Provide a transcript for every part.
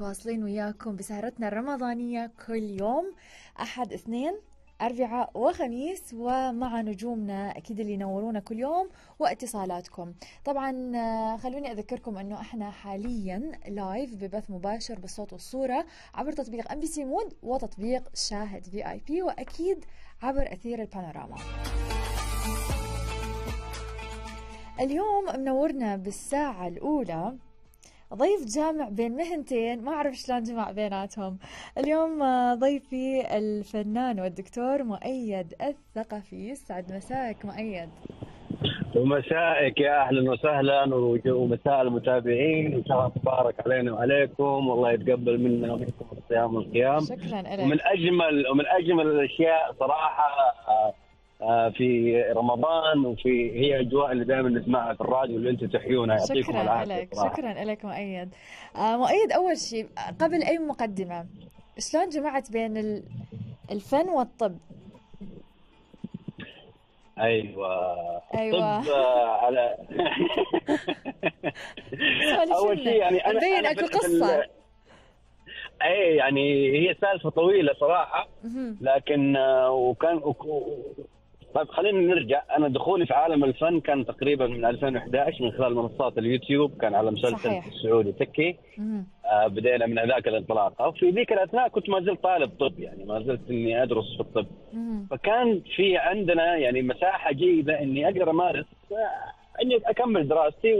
متواصلين وياكم بسهرتنا الرمضانية كل يوم أحد اثنين أربعاء وخميس، ومع نجومنا أكيد اللي ينورونا كل يوم واتصالاتكم. طبعا خلوني أذكركم أنه إحنا حاليا لايف ببث مباشر بالصوت والصورة عبر تطبيق MBC مود وتطبيق شاهد VIP، وأكيد عبر أثير البانوراما. اليوم منورنا بالساعة الأولى ضيف جامع بين مهنتين، ما أعرف شلون جمع بيناتهم. اليوم ضيفي الفنان والدكتور مؤيد الثقفي. سعد مساك مؤيد. ومسائك يا أهلا وسهلا، ومساء المتابعين، وشهر مبارك علينا وعليكم، والله يتقبل منا ومنكم الصيام والقيام. شكرا لك. ومن أجمل الأشياء صراحة في رمضان، وفي هي أجواء اللي دائما نسمعها في الراديو اللي أنتم تحيونها. يعطيكم العافية. شكرا لك مؤيد. مؤيد، أول شيء قبل أي مقدمة، شلون جمعت بين الفن والطب؟ أيوة. الطب على أول شيء يعني أنا أكو قصة. أي يعني هي سالفة طويلة صراحة، لكن طيب خلينا نرجع. أنا دخولي في عالم الفن كان تقريبا من 2011 من خلال منصات اليوتيوب، كان على مسلسل السعودي تكي. بدينا من هذاك الانطلاقة، وفي ذيك الأثناء كنت ما زلت طالب طب، يعني ما زلت إني أدرس في الطب. فكان في عندنا يعني مساحة جيدة إني أقدر أمارس، إني أكمل دراستي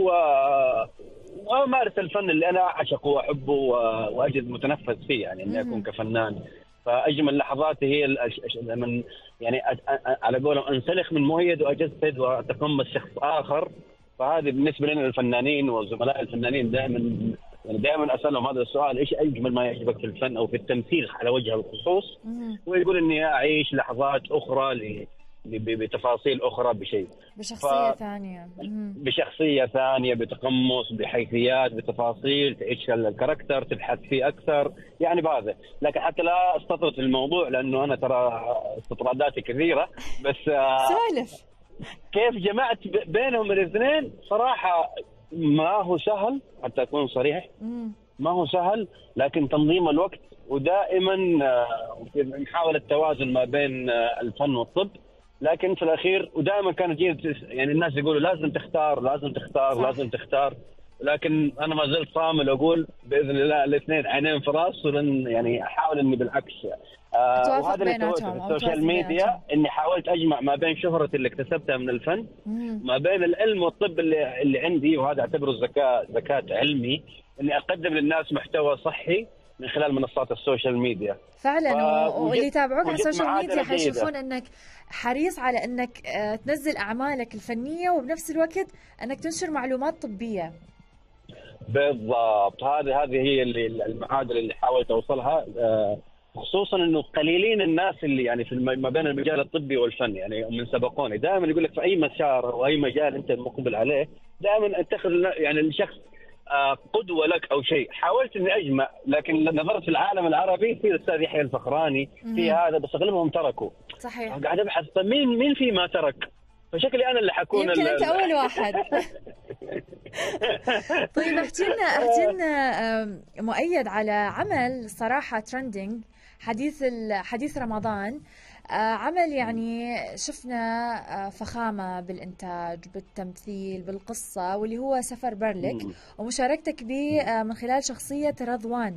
وأمارس الفن اللي أنا أعشقه وأحبه وأجد متنفس فيه، يعني إني أكون كفنان. فأجمل لحظاتي هي من يعني على قولهم أنسلخ من مؤيد وأجسد وأتقمص شخص آخر. فهذه بالنسبة لنا الفنانين وزملاء الفنانين دائما أسألهم هذا السؤال: إيش أجمل ما يعجبك في الفن أو في التمثيل على وجه الخصوص؟ ويقول إني أعيش لحظات أخرى بتفاصيل أخرى، بشخصية ثانية، بشخصية ثانية، بتقمص، بحيثيات، بتفاصيل، تعيش الكاركتر، تبحث فيه أكثر، يعني بهذا. لكن حتى لا استطرد الموضوع لأنه أنا ترى استطراداتي كثيرة، بس سالف كيف جمعت بينهم الاثنين صراحة ما هو سهل، حتى أكون صريح. ما هو سهل، لكن تنظيم الوقت ودائما نحاول التوازن ما بين الفن والطب. لكن في الأخير ودائما كانت يعني الناس يقولوا لازم تختار لازم تختار صح. لازم تختار، لكن أنا ما زلت صامل أقول بإذن الله الاثنين عينين في راس، ولن يعني أحاول إني بالعكس وهذا اللي سويته في السوشيال ميديا، إني حاولت أجمع ما بين شهرتي اللي اكتسبتها من الفن ما بين العلم والطب اللي عندي، وهذا أعتبره زكاة علمي، إني أقدم للناس محتوى صحي من خلال منصات السوشيال ميديا فعلا. واللي يتابعوك على السوشيال ميديا حيشوفون انك حريص على انك تنزل اعمالك الفنيه، وبنفس الوقت انك تنشر معلومات طبيه. بالضبط، هذه هي المعادله اللي حاولت اوصلها، خصوصا انه قليلين الناس اللي يعني في ما بين المجال الطبي والفن، يعني من سبقوني. دائما يقول لك في اي مسار او اي مجال انت مقبل عليه دائما اتخذ يعني الشخص قدوة لك أو شيء. حاولت إني أجمع، لكن نظرت في العالم العربي في الأستاذ يحيى الفخراني في هذا، بس أغلبهم تركوا. صحيح. قاعد أبحث طيب مين في ما ترك، فشكلي أنا اللي حكون يمكن أنت أول واحد. طيب احكي لنا مؤيد على عمل صراحة ترندنج حديث رمضان. عمل يعني شفنا فخامة بالإنتاج، بالتمثيل، بالقصة، واللي هو سفر برلك، ومشاركتك به من خلال شخصية رضوان.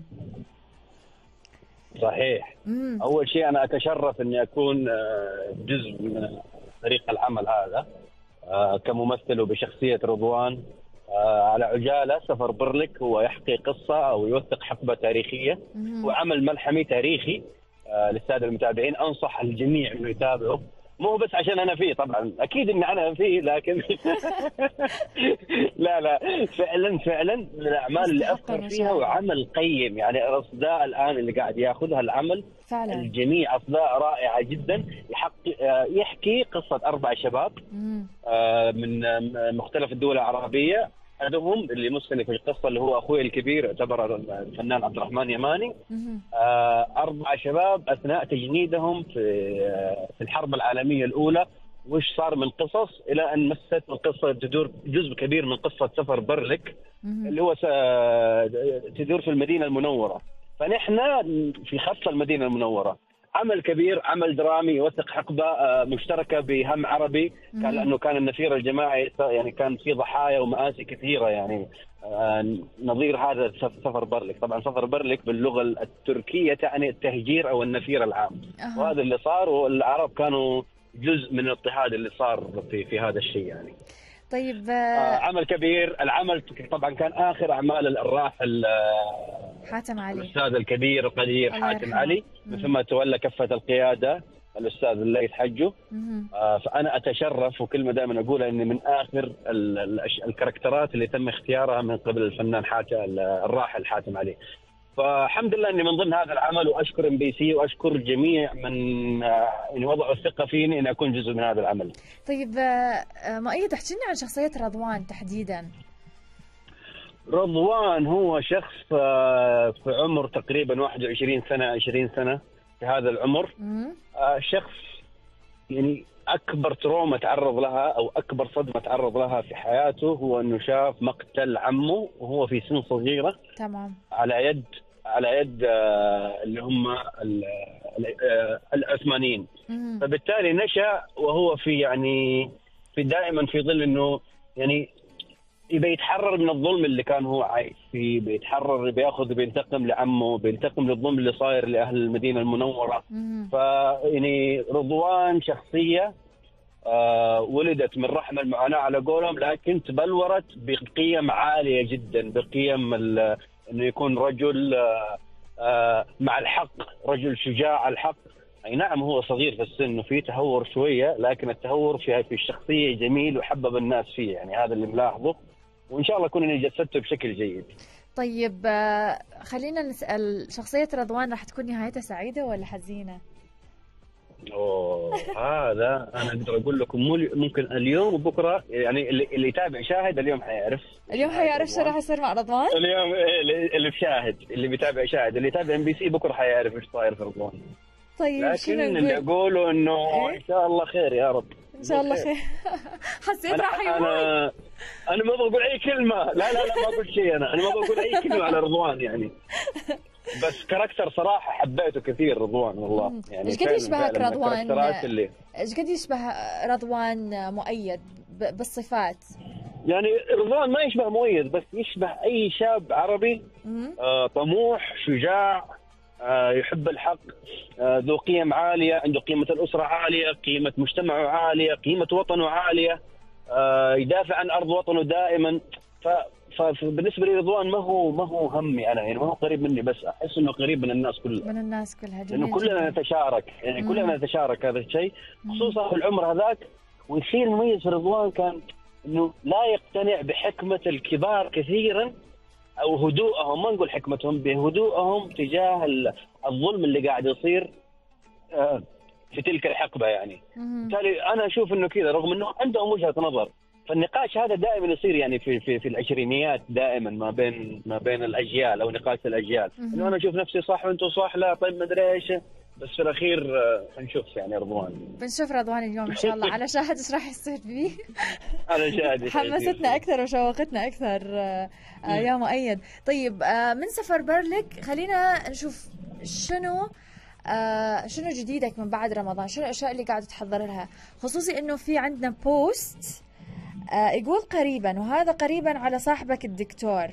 صحيح. أول شيء أنا أتشرف أني أكون جزء من فريق العمل هذا كممثل وبشخصية رضوان. على عجالة سفر برلك هو يحكي قصة أو يوثق حقبة تاريخية، وعمل ملحمي تاريخي للسادة المتابعين. أنصح الجميع إنه يتابعه، مو بس عشان أنا فيه، طبعا أكيد إن أنا فيه، لكن لا فعلا من الأعمال اللي أفكر فيها، وعمل قيم. يعني الأصداء الآن اللي قاعد يأخذها العمل فعلا الجميع أصداء رائعة جدا. يحكي قصة 4 شباب من مختلف الدول العربية. أحدهم اللي يمثل في القصة اللي هو أخوي الكبير، يعتبر الفنان عبد الرحمن يماني. 4 شباب أثناء تجنيدهم في الحرب العالمية الأولى وش صار من قصص، الى ان مست القصه تدور جزء كبير من قصه سفر برلك اللي هو تدور في المدينه المنوره. فنحن في خط المدينه المنوره، عمل كبير، عمل درامي يوثق حقبه مشتركه بهم عربي، كان لانه كان النفير الجماعي يعني كان في ضحايا ومآسي كثيره يعني نظير هذا سفر برلك. طبعا سفر برلك باللغه التركيه تعني التهجير او النفير العام، وهذا اللي صار، والعرب كانوا جزء من الاضطهاد اللي صار في هذا الشيء يعني. طيب عمل كبير. العمل طبعا كان اخر اعمال الراحل حاتم علي، الاستاذ الكبير القدير حاتم علي، ثم تولى كفه القياده الاستاذ الليث حجه. فانا اتشرف، وكلمه دائما اقولها، اني من اخر الكاركترات اللي تم اختيارها من قبل الفنان الراحل حاتم علي. فالحمد لله اني من ضمن هذا العمل، واشكر MBC واشكر جميع من يعني وضعوا الثقه فيني ان اكون جزء من هذا العمل. طيب مؤيد، احكي لنا عن شخصيه رضوان تحديدا. رضوان هو شخص في عمر تقريبا 21 سنه 20 سنه، في هذا العمر. شخص يعني اكبر تروما تعرض لها او اكبر صدمه تعرض لها في حياته هو انه شاف مقتل عمه وهو في سن صغيره، تمام، على يد اللي هم العثمانيين. فبالتالي نشأ وهو في يعني في دائما في ظل انه يعني يبي يتحرر من الظلم اللي كان هو عايش فيه، بيتحرر، بينتقم لعمه، بينتقم للظلم اللي صاير لأهل المدينة المنورة. فيعني رضوان شخصية ولدت من رحم المعاناة على قولهم، لكن تبلورت بقيم عالية جدا، بقيم انه يكون رجل مع الحق، رجل شجاع على الحق. اي نعم هو صغير في السن وفيه تهور شوية، لكن التهور في الشخصية جميل وحبب الناس فيه، يعني هذا اللي ملاحظه، وإن شاء الله أكون إني جسدته بشكل جيد. طيب خلينا نسأل، شخصية رضوان راح تكون نهايتها سعيدة ولا حزينة؟ هذا أنا أقدر أقول لكم ممكن اليوم وبكرة، يعني اللي يتابع شاهد اليوم حيعرف. اليوم حيعرف شو راح يصير مع رضوان؟ اليوم اللي بشاهد، اللي بيتابع شاهد، اللي يتابع MBC بكرة حيعرف إيش صاير في رضوان. طيب لكن اللي أقوله إنه إن شاء الله خير يا رب. إن شاء الله خير. حسيت راح يموت. أنا ما بقول أي كلمة، لا ما أقول شيء، أنا ما بقول أي كلمة على رضوان يعني. بس كاركتر صراحة حبيته كثير رضوان والله. يعني إيش قد يشبهك رضوان؟ إيش قد يشبه رضوان مؤيد بالصفات؟ يعني رضوان ما يشبه مؤيد، بس يشبه أي شاب عربي طموح، شجاع، يحب الحق، ذو قيم عالية، عنده قيمة الأسرة عالية، قيمة مجتمعه عالية، قيمة وطنه عالية، يدافع عن أرض وطنه دائما. فبالنسبة لي رضوان ما هو همي أنا، يعني ما هو قريب مني، بس أحس إنه قريب من الناس كلها. من الناس كلها، جميل. لأنه كلنا نتشارك، يعني كلنا نتشارك هذا الشيء، خصوصا في العمر هذاك. والشيء المميز في رضوان كان إنه لا يقتنع بحكمة الكبار كثيرا، أو هدوءهم، ما نقول حكمتهم، بهدوءهم تجاه الظلم اللي قاعد يصير في تلك الحقبة يعني. بالتالي أنا أشوف إنه كذا، رغم إنه عندهم وجهة نظر. فالنقاش هذا دائما يصير يعني في العشرينيات دائما ما بين الأجيال، أو نقاش الأجيال، إنه أنا أشوف نفسي صح وأنتم صح، لا طيب ما أدري إيش، بس في الأخير هنشوف يعني رضوان. بنشوف رضوان اليوم إن شاء الله على شاهد إيش راح يصير فيه. على شاهد. حمستنا أكثر وشوقتنا أكثر يا مؤيد. طيب من سفر برلك خلينا نشوف شنو جديدك من بعد رمضان، شنو الأشياء اللي قاعدة تحضر لها، خصوصي إنه في عندنا بوست يقول قريبا، وهذا قريبا على صاحبك الدكتور.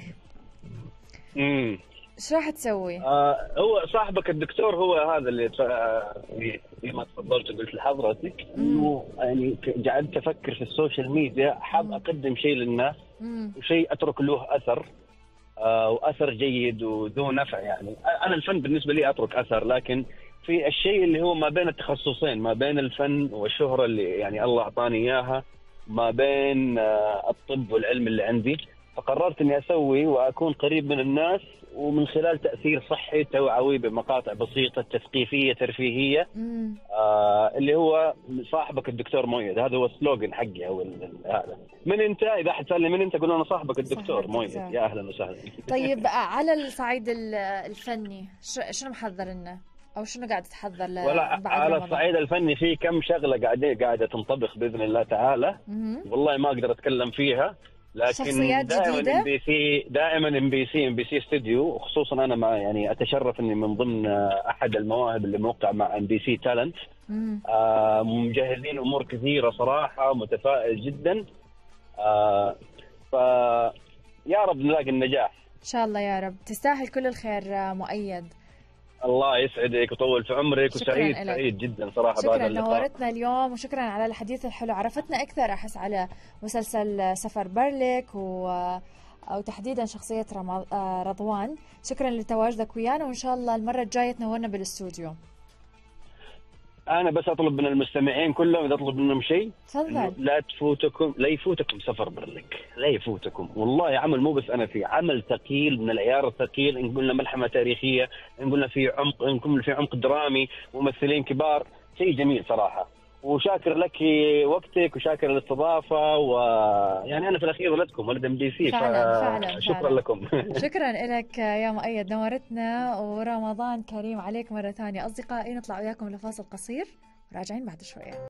ايش راح تسوي؟ هو صاحبك الدكتور هو هذا اللي ما تفضلت قلت لحضرتك انه يعني قعدت افكر في السوشيال ميديا، حاب اقدم شيء للناس وشيء اترك له اثر، واثر جيد وذو نفع. يعني انا الفن بالنسبه لي اترك اثر، لكن في الشيء اللي هو ما بين التخصصين، ما بين الفن والشهره اللي يعني الله اعطاني اياها، ما بين الطب والعلم اللي عندي، فقررت اني اسوي واكون قريب من الناس، ومن خلال تاثير صحي توعوي بمقاطع بسيطه تثقيفيه ترفيهيه، اللي هو صاحبك الدكتور مؤيد. هذا هو السلوغن حقي، او هذا. من انت؟ اذا حد سالني من انت، اقول انا صاحبك الدكتور مؤيد. يا اهلا وسهلا. طيب على الصعيد الفني شنو محضر لنا؟ او شنو قاعد تحضر ولا بعد على رمضان؟ الصعيد الفني في كم شغله قاعده تنطبخ باذن الله تعالى. والله ما اقدر اتكلم فيها، لكن شخصيات جديده دائما ام بي سي استوديو، وخصوصا انا ما يعني اتشرف اني من ضمن احد المواهب اللي موقع مع ام بي سي تالنت. مجهزين امور كثيره صراحه، متفائل جدا. ف يا رب نلاقي النجاح ان شاء الله يا رب. تستاهل كل الخير مؤيد. الله يسعدك ويطول في عمرك، وسعيد سعيد جدا صراحه بهذا اللقاء. نورتنا اليوم، وشكرا على الحديث الحلو، عرفتنا اكثر احس على مسلسل سفر برلك او تحديدا شخصيه رضوان. شكرا لتواجدك ويانا، وان شاء الله المره الجايه تنورنا بالاستوديو. انا بس اطلب من المستمعين كلهم، اذا اطلب منهم شيء تفضل، لا يفوتكم سفر برلك، لا يفوتكم والله. عمل مو بس انا فيه، عمل ثقيل من العيار الثقيل. ان قلنا ملحمه تاريخيه، ان قلنا في عمق، ان قلنا في عمق درامي، ممثلين كبار، شيء جميل صراحه. وشاكر لك وقتك، وشاكر الاستضافه، ويعني انا في الاخير ولدكم، ولد ام بي سي، فعلا شكرا لكم. شكرا لك يا مؤيد، نورتنا، ورمضان كريم عليك مره ثانيه. اصدقائي نطلع وياكم لفاصل قصير، راجعين بعد شويه.